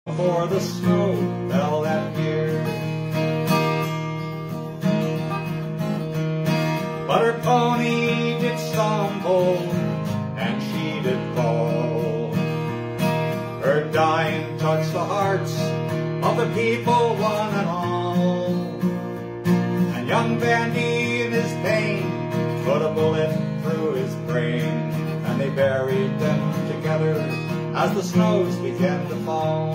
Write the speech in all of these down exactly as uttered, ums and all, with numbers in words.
before the snow fell that year. But her pony did stumble, and she did fall. Her dying touched the hearts of the people one and all. And young Bandy in his pain put a bullet through his brain, and they buried them together as the snows began to fall.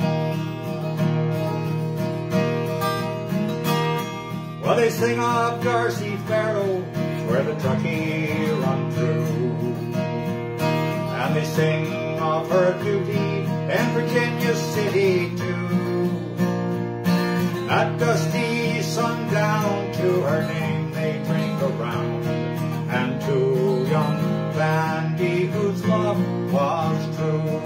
Well, they sing of Darcy Farrow, where the Truckee run through, and they sing of her beauty in Virginia City too. At dusty sundown, to her name they drink around, and to young Bandy, whose love was true.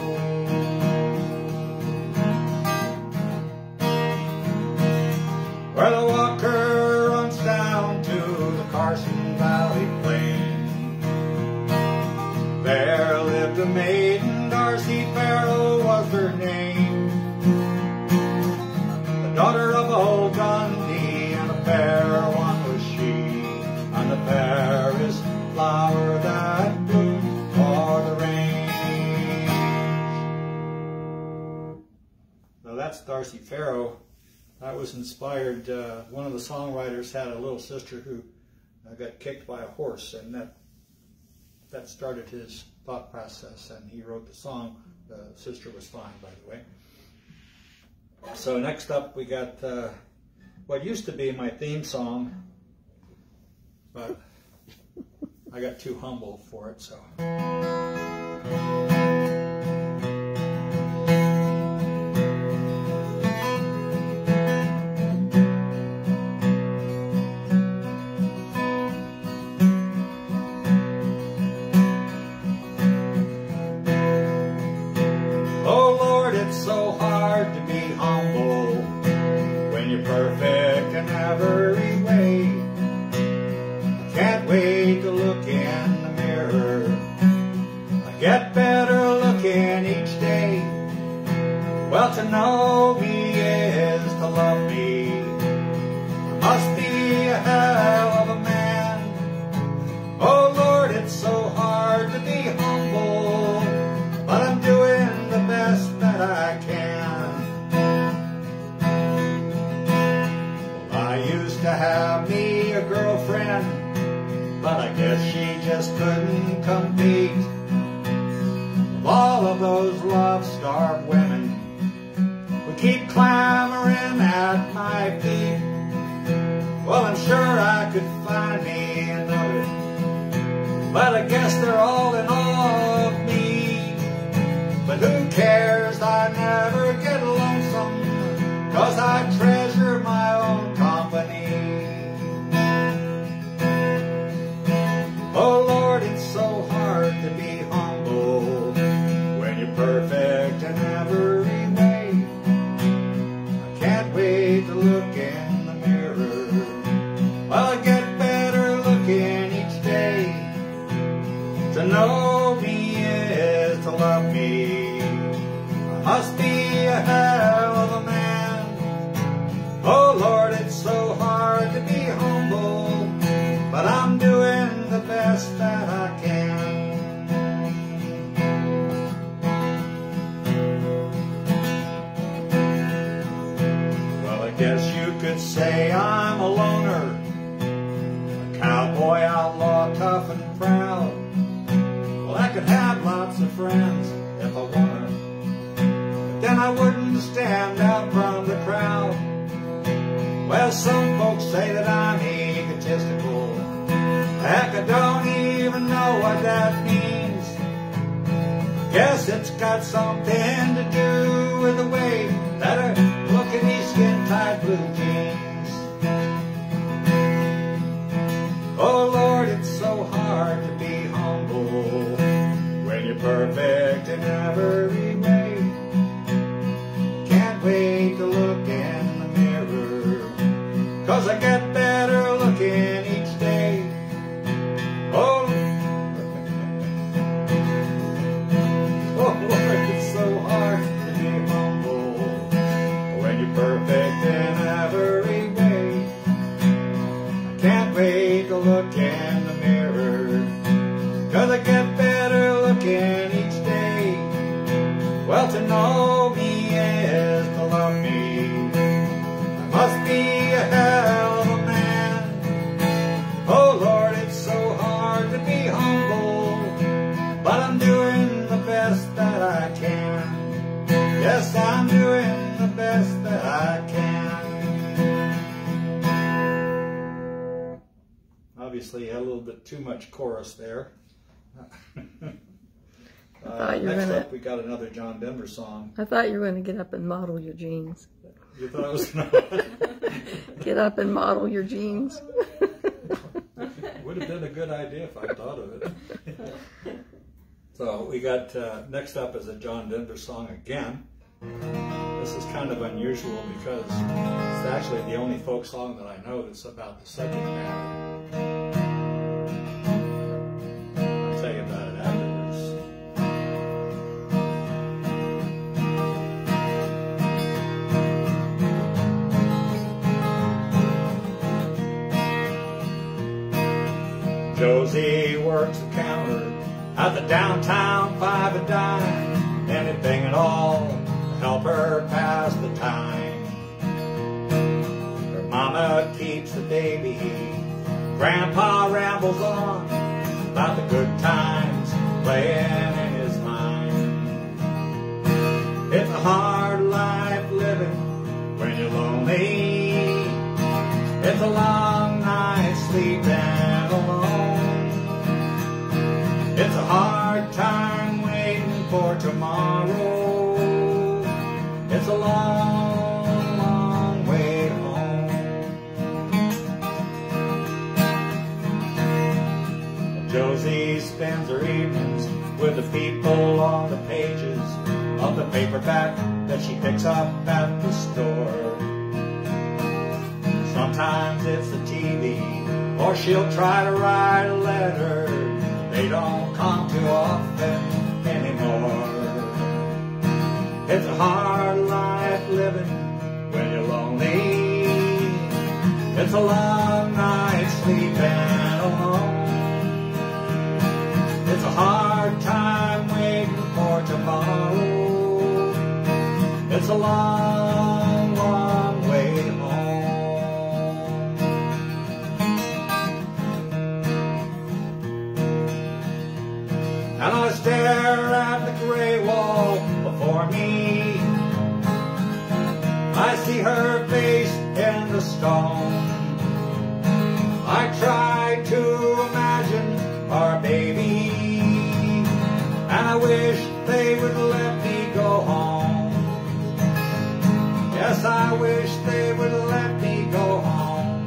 Where the Walker runs down to the Carson Valley Plain, there lived a maiden, Darcy Farrow was her name. The daughter of old Dundee, and a fair one was she, and the fairest flower that bloomed for the range. Now that's Darcy Farrow. That was inspired, uh, one of the songwriters had a little sister who uh, got kicked by a horse, and that that started his thought process, and he wrote the song. The sister was fine, by the way. So next up we got uh, what used to be my theme song, but I got too humble for it, so. So hard to be humble when you're perfect in every way. I can't wait to look in the mirror. I get better looking each day. Well, to know me is to love me. I must be a hell of a man. Oh Lord, it's so hard to be humble, but I'm doing the best that I can. Well, I used to have me a girlfriend, but I guess she just couldn't compete with all of those love-starved women who keep clamoring at my feet. Well, I'm sure I could find me another, but I guess they're all in awe of me. But who cares, I never get lonesome, 'cause I treasure my own company. Oh Lord, it's so hard to be humble when you're perfect in every way. I can't wait to look in the mirror. Well, I get better looking each day. To know me is to love me. Must be a hell of a man. Oh Lord, it's so hard to be humble, but I'm doing the best that I can. Well, I guess you could say I'm a loner, a cowboy outlaw, tough and proud. Well, I could have lots of friends if I wanted, then I wouldn't stand out from the crowd. Well, some folks say that I'm egotistical. Heck, I don't even know what that means. Guess it's got something to do with the way that I look in these skin-tight blue jeans. Oh Lord, it's so hard to be humble when you're perfect in every way. Can't wait to look in the mirror, 'cause I get better looking each day. Oh, oh Lord, it's so hard to be humble you're perfect in every way. I can't wait to look in the mirror, 'cause I get better looking each day. Well, to know me is to love me. I must be a hell of a man. Oh Lord, it's so hard to be humble, but I'm doing the best that I can. Yes, I'm doing the best that I can. Obviously, had a little bit too much chorus there. Uh, you were next gonna, up, we got another John Denver song. I thought you were going to get up and model your jeans. You thought I was going to Get up and model your jeans. Would have been a good idea if I thought of it. So we got, uh, next up is a John Denver song again. This is kind of unusual because it's actually the only folk song that I know that's about the subject matter. I'll tell you about it afterwards. Josie works the counter at the downtown Five and Dime, anything at all to help her pass the time. Her mama keeps the baby, Grandpa rambles on about the good times playing in his mind. It's a hard life living when you're lonely. It's a long night sleeping alone. It's a hard time waiting for tomorrow. It's a long, long way home. Josie spends her evenings with the people on the pages of the paperback that she picks up at the store. Sometimes it's the T V, or she'll try to write a letter. They don't come too often anymore. It's a hard life living when you're lonely. It's a long night sleeping alone. It's a hard time waiting for tomorrow. It's a long, long way home. And I stare at the gray wall before me. I see her face in the stone. I try to imagine our baby, and I wish they would let me go home. Yes, I wish they would let me go home.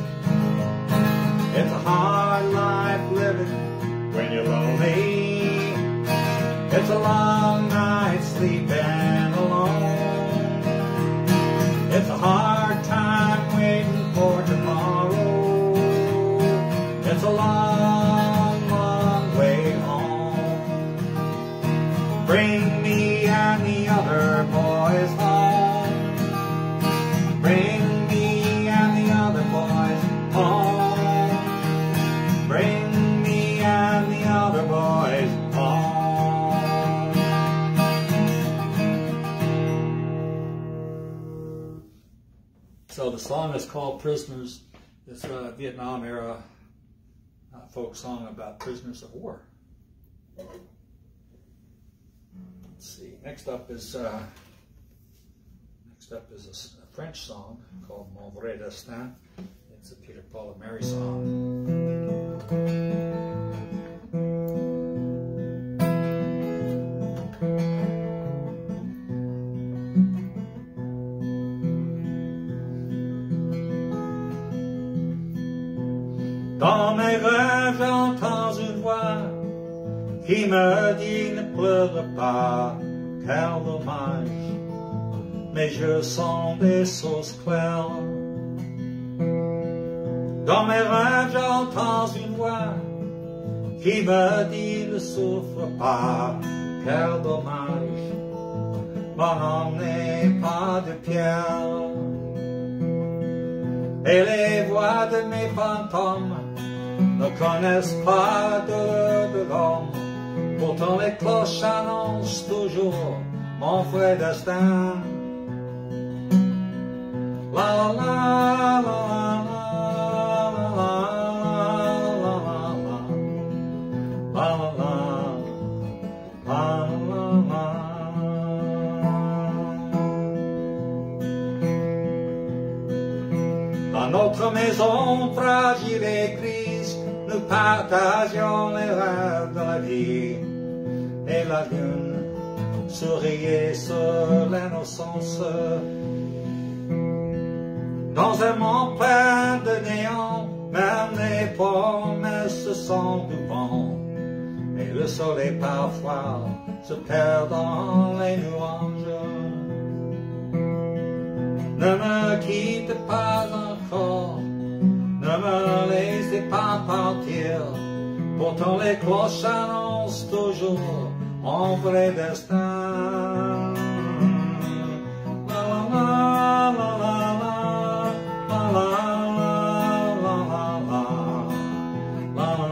It's a hard life living when you're lonely. It's a long night sleeping alone. It's a hard time waiting for tomorrow. It's a long, long way home. Bring me and the other boys home. Bring me and the other boys home. Bring me and the other boys home. So the song is called Prisoners. It's a Vietnam era uh, folk song about prisoners of war. Let's see. Next up is uh, next up is a, a French song called Mon Vrai Destin. It's a Peter, Paul and Mary song. Dans mes rêves, j'entends une voix qui me dit ne pleure pas, car dommage, mes yeux sont des sources claires. Dans mes rêves, j'entends une voix qui me dit ne souffre pas, car dommage, mon homme n'est pas de pierre. Et les voix de mes fantômes ne connaissent pas de, de l'homme. Pourtant les cloches annoncent toujours mon vrai destin. La la la la la la la la la la la. Dans notre maison fragile et grise, nous partagions les rêves de la vie. Et la lune souriait sur l'innocence. Dans un monde plein de néant, même les promesses sont du vent. Et le soleil parfois se perd dans les nuages. Ne me quitte pas encore, ne me laissez pas partir. Pourtant les cloches annoncent toujours mon vrai destin. La la la la la la la la la la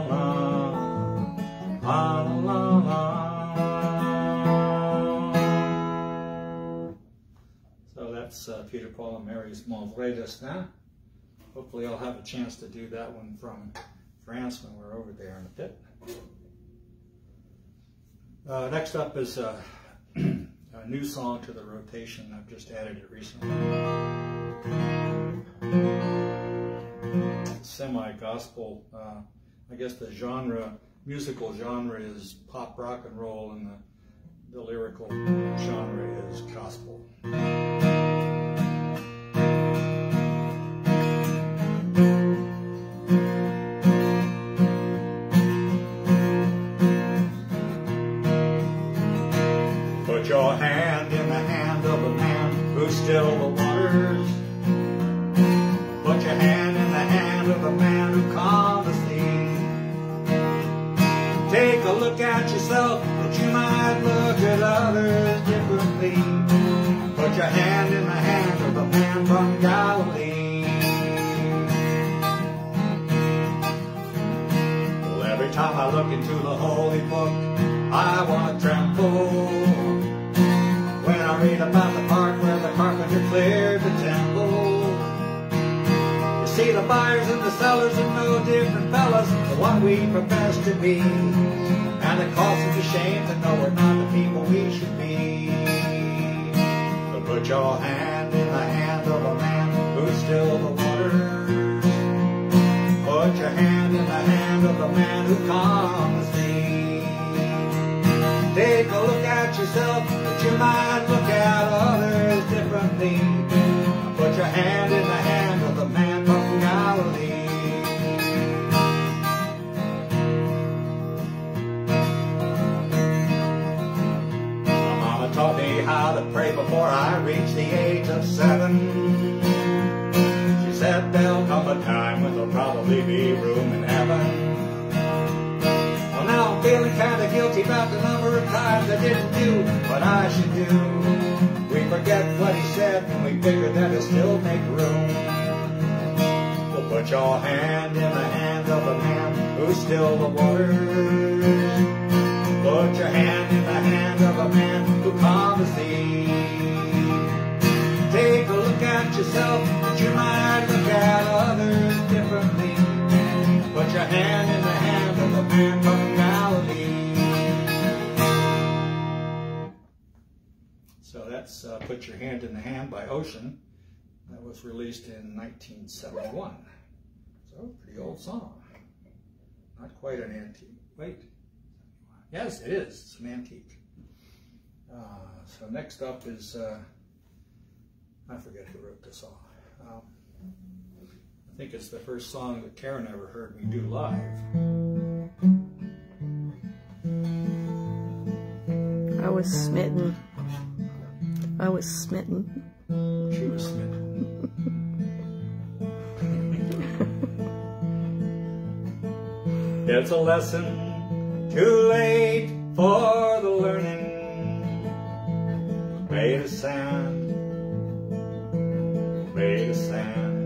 la la la la. So that's uh, Peter, Paul, and Mary's Mon Vrai Destin. Hopefully I'll have a chance to do that one from France when we're over there in a bit. Uh, next up is uh, a new song to the rotation. I've just added it recently. Semi-gospel. Uh, I guess the genre, musical genre is pop rock and roll, and the, the lyrical genre is gospel. Put your hand in the hand of a man who still the waters. Put your hand in the hand of a man who calmed the sea. Take a look at yourself that you might look at others differently. Put your hand in the hand of a man from Galilee. Well, every time I look into the holy book, I want to tremble. When I read about the part where the carpenter cleared the temple. You see, the buyers and the sellers are no different fellas than the one we profess to be. And it causes us shame to know we're not the people we should be. But put your hand in the hand of a man who's still the waters. Put your hand in the hand of a man who calms the sea. Take a look at yourself that you might look at others differently. Put your hand in the hand of the man from Galilee. My mama taught me how to pray before I reached the age of seven. She said there'll come a time when there'll probably be room in heaven. Now I'm feeling kind of guilty about the number of times I didn't do what I should do. We forget what he said and we figure that it'll still make room. Well, put your hand in the hand of a man who's still the waters. Put your hand in the hand of a man who calmed the sea. Take a look at yourself that you might look at others differently. Put your hand in the hand of a man from Galilee. So that's uh, Put Your Hand in the Hand by Ocean. That was released in nineteen seventy-one. So, pretty old song. Not quite an antique. Wait. Yes, it is. It's an antique. Uh, so next up is, uh, I forget who wrote this song. Um, I think it's the first song that Karen ever heard me do live. I was smitten. I was smitten. She was smitten. It's a lesson too late for the learning. made of sand, made of sand.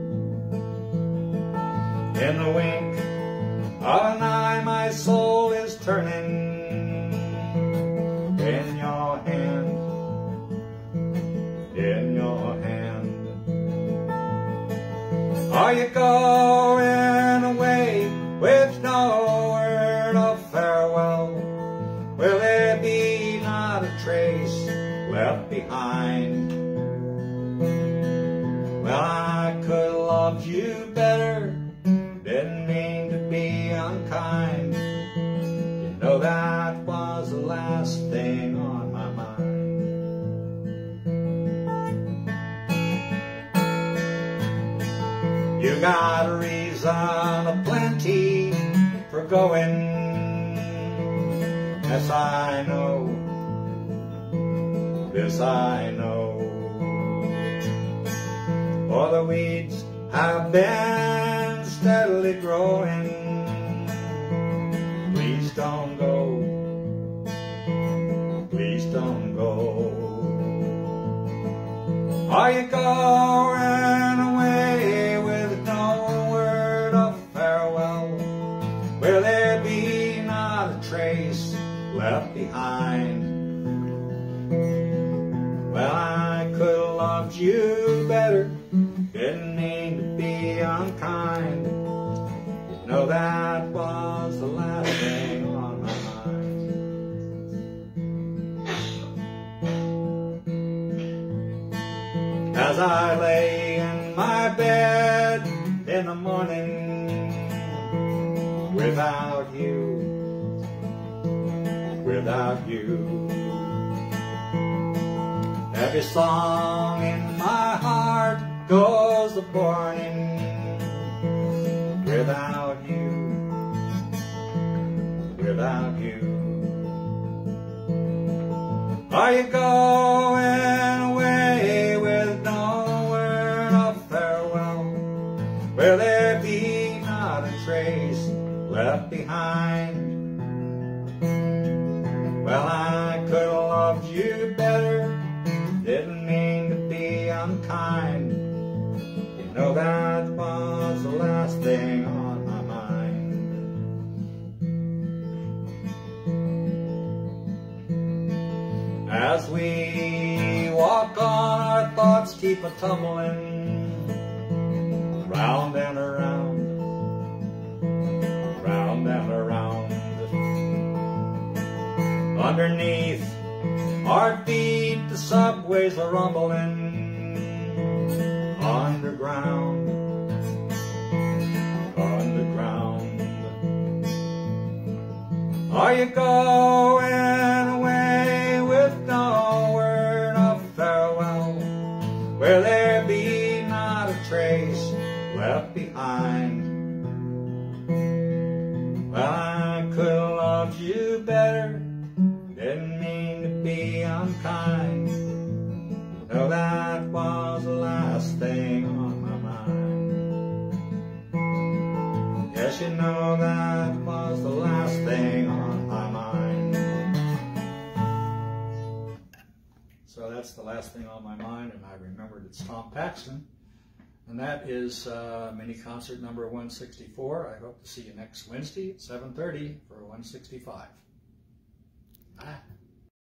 In the wink of an eye, my soul is turning in your hand, in your hand. Are you going away with no word of farewell? Will there be not a trace left behind? Well, I could have loved you better, didn't mean to be unkind. You know that was the last thing on my mind. You got a reason aplenty for going. Yes, I know, this I know. For the weeds have been steadily growing. Please don't go, please don't go. Are you going away with no word of farewell? Will there be not a trace left behind? Well, I could have loved you better, didn't mean to be unkind. You know that was the last thing on my mind. As I lay in my bed in the morning, without you, without you. Every song in my heart goes a burning without you, without you. Are you going away with no word of farewell? Will there be not a trace left behind? Well, I could have loved you better, didn't mean to be unkind. You know that was the last thing on my mind. As we walk on, our thoughts keep a tumbling round and around, round and around. Underneath our feet, the subways are rumbling underground, underground. Are you going away with no word of farewell? Will there be not a trace left behind? Well, I could have loved you better, didn't mean to be unkind. No, that was the last thing on my mind. Yes, you know that was the last thing on my mind. So that's the last thing on my mind, and I remembered it's Tom Paxton. And that is uh, mini concert number one sixty-four. I hope to see you next Wednesday at seven thirty for one sixty-five. Bye.